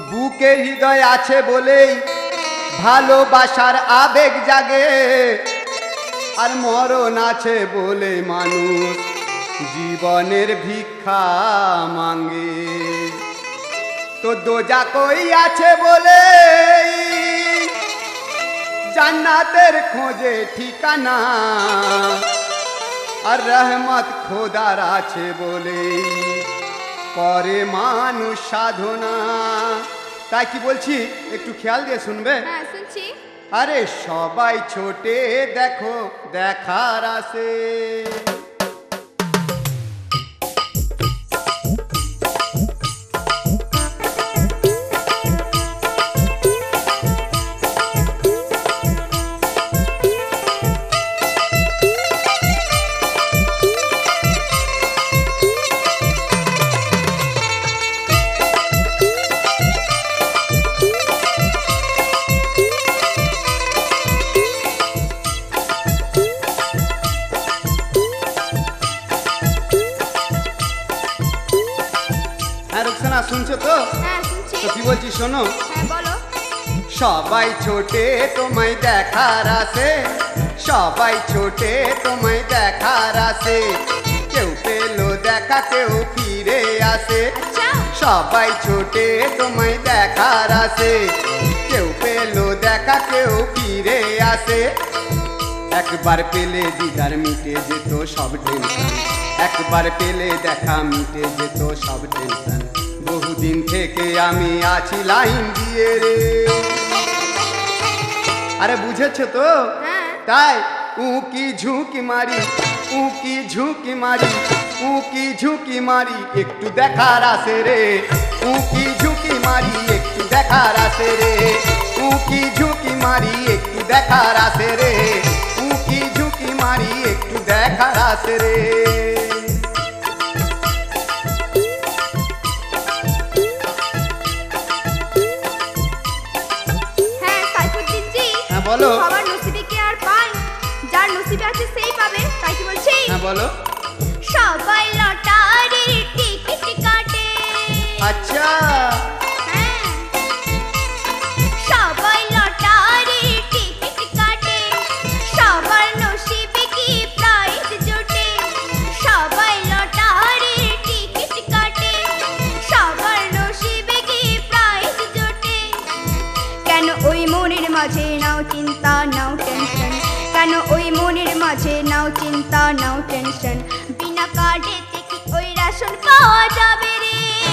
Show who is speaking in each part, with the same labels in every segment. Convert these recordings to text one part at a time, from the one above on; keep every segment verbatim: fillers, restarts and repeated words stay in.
Speaker 1: বুকে হৃদয় আছে বলেই ভালোবাসার আবেগ জাগে, আর মরণ আছে বলে মানুষ জীবনের ভিক্ষা মাঙ্গে। তো দোজাখই আছে বলে জান্নাতের খোঁজে ঠিকানা, আর রহমত খোদার আছে বলে করে মানুষ সাধনা। তাই কি বলছি একটু খেয়াল দিয়ে শুনবে?
Speaker 2: হ্যাঁ শুনছি।
Speaker 1: আরে সবাই ছোটে দেখো দেখার আসে, শুনছো তো?
Speaker 2: হ্যাঁ শুনছি।
Speaker 1: তো কি বলছি শোনো।
Speaker 2: হ্যাঁ বলো।
Speaker 1: সবাই ছোটে তোমায় দেখার আসে, সবাই ছোটে তোমায় দেখার আসে, কেউ পেলো দেখা কেউ ফিরে আসে। সবাই ছোটে তোমায় দেখার আসে, কেউ পেলো দেখা কেউ ফিরে আসে। একবার পেলে দিদার মিটে যেত সব টেনশন, একবার পেলে দেখা মিটে যেত সব টেনশন। বহুদিন থেকে আমি আছি লাইন দিয়ে রে। আরে বুঝেছো তো? তাই উকি ঝুঁকি মারি, উকি ঝুঁকি মারি, উকি ঝুঁকি মারি, একটু দেখার আসে রে। উকি ঝুঁকি মারি একটু দেখার আসে রে, উকি ঝুঁকি মারি একটু দেখার আসে রে, উকি ঝুঁকি মারি একটু দেখার আসে রে। বলো।
Speaker 2: সবার নসিবে কি আর পায়? যার নসিবে আছে সেই পাবে। তাই কি বলছি?
Speaker 1: হ্যাঁ বলো।
Speaker 2: সবাই লটারির টিকিট কাটে।
Speaker 1: আচ্ছা।
Speaker 2: হ্যাঁ সবাই লটারির টিকিট কাটে, সবার নসিবে কি প্রাইজ জোটে। সবাই লটারির টিকিট কাটে, সবার নসিবে কি প্রাইজ জোটে। কেন ওই মনের মাঝে নাও চিন্তা নাও টেনশন, কেন ওই মনের মাঝে নাও চিন্তা নাও টেনশন। বিনা কার্ডেতে কি ওই রেশন পাওয়া যাবে রে?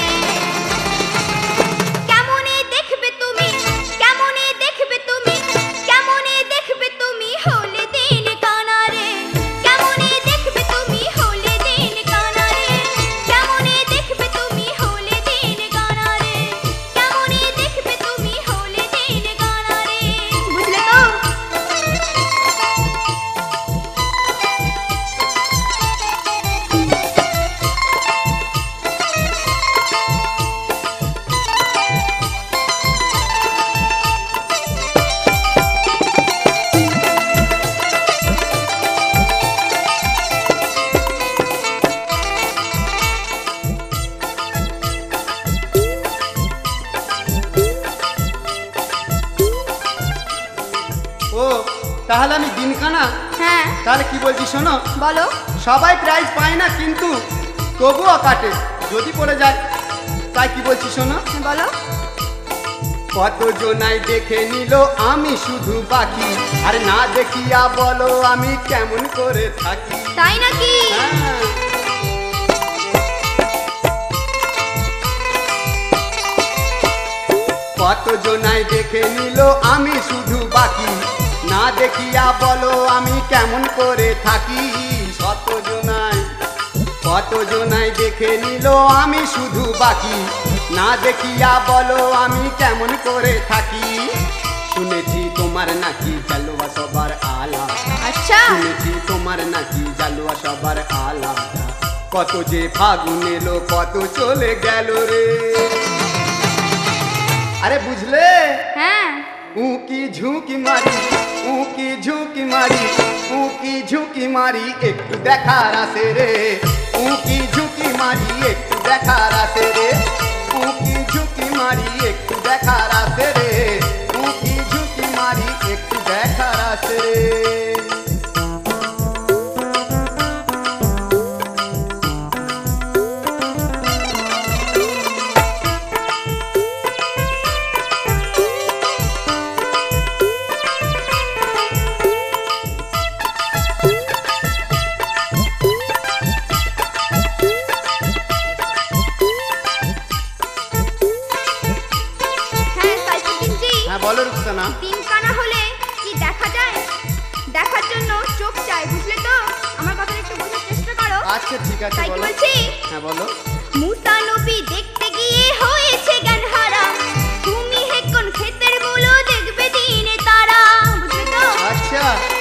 Speaker 2: কেমনে দেখবে তুমি, কেমনে দেখবে তুমি, কেমনে দেখবে তুমি হলে দিন কানা রে। কেমনে দেখবে তুমি হলে দিন কানা রে, কেমনে দেখবে তুমি হলে দিন কানা রে, কেমনে দেখবে তুমি হলে দিন কানা রে। বুঝলে তো?
Speaker 1: ও তাহলে আমি দিনকানা?
Speaker 2: হ্যাঁ।
Speaker 1: তাহলে কি বলছি শোনো।
Speaker 2: বলো।
Speaker 1: সবাই প্রাইজ পায় না কিন্তু তবুও কাটে যদি পড়ে যায়। তাই কি বলছি শোনো।
Speaker 2: বলো।
Speaker 1: কত জনাই দেখে নিল আমি শুধু বাকি, আর না দেখিয়া বলো আমি কেমন করে থাকি।
Speaker 2: তাই নাকি?
Speaker 1: হ্যাঁ। কত জনাই দেখে নিল আমি শুধু বাকি, না দেখিয়া বলো আমি কেমন করে থাকি। শত জনাই কত জনাই দেখে নিল আমি শুধু বাকি, না দেখিয়া বলো আমি কেমন করে থাকি। শুনেছি তোমার নাকি জালুয়া সবার আলাদা।
Speaker 2: আচ্ছা।
Speaker 1: শুনেছি তোমার নাকি জালুয়া সবার আলাদা। কত যে ফাগুন এলো কত চলে গেল রে। আরে বুঝলে?
Speaker 2: হ্যাঁ।
Speaker 1: উকি ঝুঁকি মারি, উকি ঝুঁকি মারি, উকি ঝুঁকি মারি একটু দেখার আসে রে। উকি ঝুঁকি মারি একটু দেখার আসে রে। উকি ঝুঁকি মারি একটু দেখার আছে রে, উকি ঝুঁকি মারি একটু দেখার আছে রে। বলো রুকসানা।
Speaker 2: তিন কানা হলে কি দেখা যায়? দেখার জন্য চোখ চাই, বুঝলে তো? আমার কথা একটু বোঝার চেষ্টা করো।
Speaker 1: আচ্ছা ঠিক আছে
Speaker 2: তাই কি
Speaker 1: বলো।
Speaker 2: বলছি?
Speaker 1: হ্যাঁ বলো।
Speaker 2: মুসা নবী দেখতে গিয়ে হয়েছে জ্ঞান হারা, তুমি হে কোন ক্ষেতের মূলো দেখবে দিনে তারা, বুঝলে তো?
Speaker 1: আচ্ছা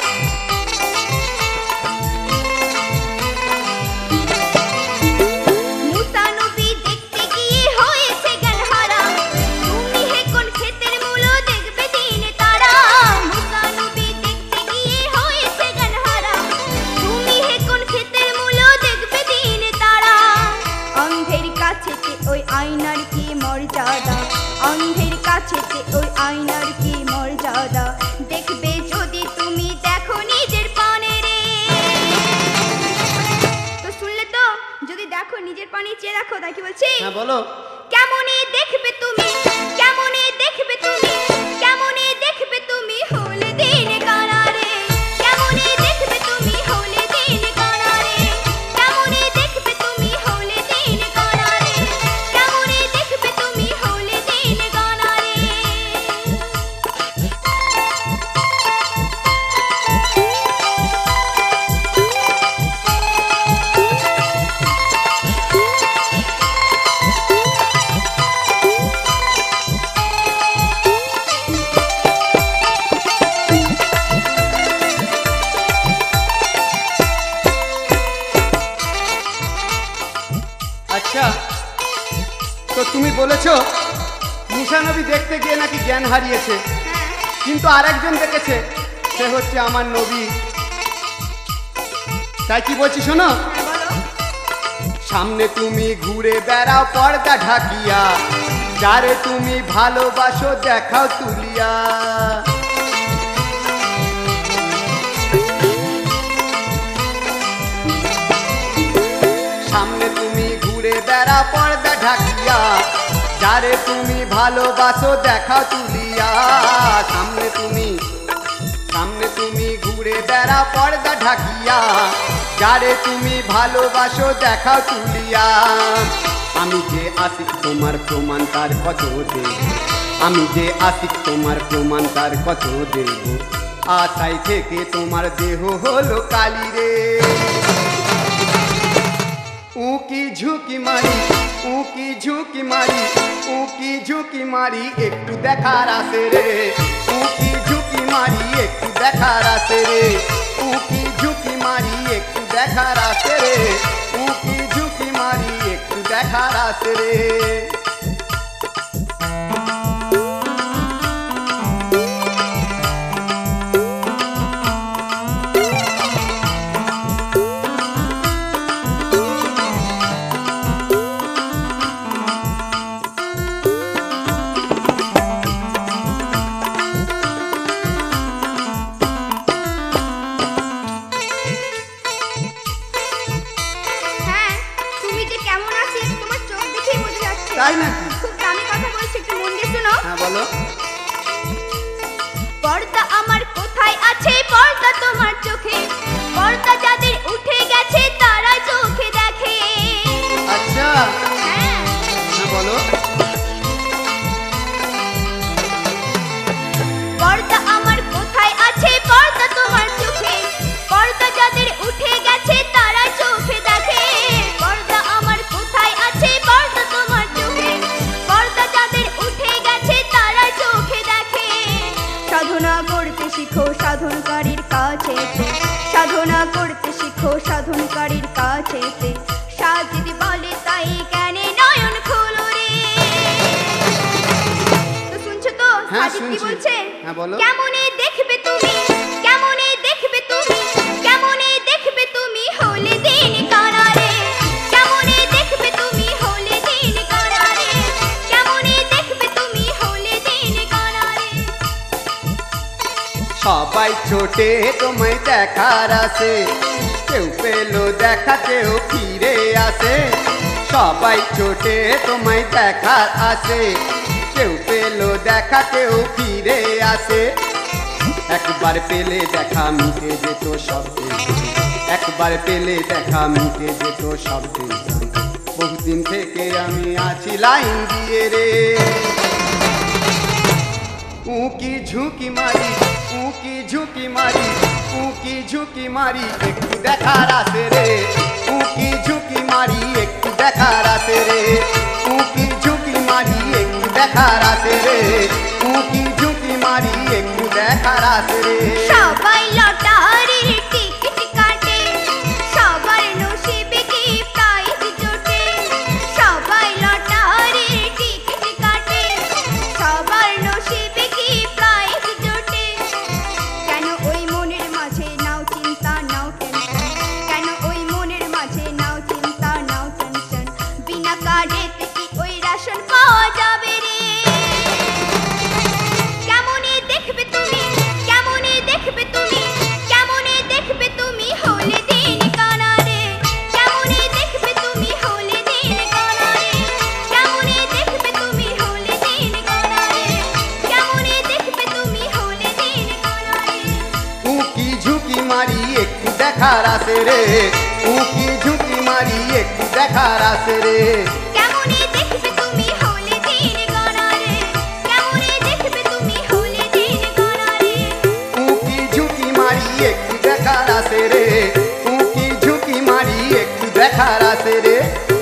Speaker 2: মুসা নবী দেখতে গিয়ে হয়েছে জ্ঞান হারা, তুমি হে কোন ক্ষেতের মূলো দেখবে দিনে তারা। মুসা নবী দেখতে গিয়ে হয়েছে জ্ঞান হারা, তুমি হে কোন ক্ষেতের মূলো দেখবে দিনে তারা। অন্ধের কাছেতে ওই আয়নার কি মর্যাদা, অন্ধের কাছেতে ওই আয়নার কি মর্যাদা, দেখবে যদি তুমি দেখো নিজের পানে রে। তো শুনলে তো, যদি দেখো নিজের পানে চেয়ে দেখো, তাই কি বলছি?
Speaker 1: হ্যাঁ বলো।
Speaker 2: কেমনে দেখবে তুমি, কেমনে দেখবে তুমি, কেমনে দেখবে তুমি হলে দিন কানা রে, কেমনে দেখবে তুমি হলে দিন কানা রে, কেমনে দেখবে তুমি হলে দিন কানা রে, কেমনে দেখবে তুমি হলে দিন কানা রে।
Speaker 1: আচ্ছা তো তুমি বলেছো মুসা নবী দেখতে গিয়ে নাকি জ্ঞান হারিয়েছে,
Speaker 2: হ্যাঁ
Speaker 1: কিন্তু আরেকজন দেখেছে, সে হচ্ছে আমার নবী। তাই কি বলছি শোনো।
Speaker 2: হ্যাঁ বলো।
Speaker 1: সামনে তুমি ঘুরে বেড়াও পর্দা ঢাকিয়া, যারে তুমি ভালোবাসো দেখাও তুলিয়া। সামনে তুমি ঘুরে বেড়া পর্দা ঢাকিয়া, যারে তুমি ভালোবাসো দেখাও তুলিয়া। সামনে তুমি সামনে তুমি ঘুরে বেড়া পর্দা ঢাকিয়া, যারে তুমি ভালোবাসো দেখাও তুলিয়া। আমি যে আশিক তোমার প্রমাণ তার কত দেব, আমি যে আশিক তোমার প্রমাণ তার কত দেব, আশাই থেকে তোমার দেহ হলো কালি রে। উকি ঝুঁকি মারি, উকি ঝুঁকি মারি, উকি ঝুঁকি মারি একটু দেখার আছে রে, উকি ঝুঁকি মারি একটু দেখার আছে রে, উকি ঝুঁকি মারি একটু দেখার আছে রে, উকি ঝুঁকি মারি একটু দেখার আছে রে।
Speaker 2: হ্যাঁ তুমি যে কেমন আছিস তোমার চোখ দেখেই বোঝা যাচ্ছে।
Speaker 1: তাই নাকি?
Speaker 2: খুব দামি কথা বলছি, একটু মন দিয়ে শোনো।
Speaker 1: হ্যাঁ বলো।
Speaker 2: পর্দা আমার কোথায় আছে, পর্দা তোমার চোখে, পর্দা যাদের উঠে গেছে তারা চোখে দেখে।
Speaker 1: আচ্ছা
Speaker 2: হ্যাঁ
Speaker 1: হ্যাঁ বলো।
Speaker 2: পর্দা আমার কোথায় আছে, পর্দা তোমার চোখে, পর্দা যাদের উঠে গেছে তারা চোখে দেখে। পর্দা আমার কোথায় আছে, পর্দা তোমার চোখে, পর্দা যাদের উঠে গেছে তারা চোখে দেখে। সাধনা করতে শিখো সাধনকারীর কাছেতে, সাধনা করতে শিখো সাধনকারীর কাছেতে, সাজিদ বলে তাই জ্ঞানে নয়ন খোলো রে। তো শুনছো তো
Speaker 1: হ্যাঁ,
Speaker 2: সাজিদ কি
Speaker 1: শুনছি।
Speaker 2: বলছে?
Speaker 1: হ্যাঁ, বলো।
Speaker 2: কেমনে দেখবে তুমি, কেমনে দেখবে তুমি, কেমনে দেখবে তুমি হলে দিন কানা রে, কেমনে দেখবে তুমি হলে দিন কানা রে,
Speaker 1: সবাই ছোটে তোমায় দেখার আসে, কেউ পেলো দেখা কেউ ফিরে আসে। সবাই ছোটে তোমায় দেখার আসে, কেউ পেলো দেখা কেউ ফিরে আসে। একবার পেলে দেখা মিটে যেত সব টেনশন, একবার পেলে দেখা মিটে যেত সব টেনশন। বহুদিন থেকে আমি আছি লাইন দিয়ে রে, উকি ঝুঁকি মারি উকি ঝুঁকি মারি উকি ঝুঁকি মারি একটু দেখার আসে রে, উকি ঝুঁকি মারি একটু দেখার আসে রে, উকি ঝুঁকি মারি একটু দেখার আসে রে, উকি ঝুঁকি মারি একটু দেখার আসে রে।
Speaker 2: সবাই লটারির টিকিট কাটে, সবার নসিবে কি প্রাইজ জোটে। সবাই লটারির টিকিট কাটে, সবার নসিবে কি প্রাইজ জোটে। কেন ওই মনের মাঝে নাও চিন্তা নাও টেনশন, কেন ওই মনের মাঝে নাও চিন্তা নাও টেনশন। বিনা কার্ডেতে কি ওই রেশন পাওয়া যাবে রে? কেমনে দেখবে তুমি, কেমনে দেখবে তুমি, কেমনে দেখবে তুমি হলে দিন কানা রে। কেমনে দেখবে তুমি হলে দিন কানা রে, কেমনে দেখবে তুমি হলে দিন কানা রে, কেমনে দেখবে তুমি হলে দিন কানা রে।
Speaker 1: উকি ঝুঁকি মারি একটু দেখার আসে রে, উকি ঝুঁকি মারি একটু দেখার আসে রে।
Speaker 2: কেমনে দেখবে তুমি হলে দিন কানা রে, কেমনে দেখবে তুমি হলে দিন কানা রে।
Speaker 1: উকি ঝুঁকি মারি একটু দেখার আসে রে, উকি ঝুঁকি মারি একটু দেখার আসে রে।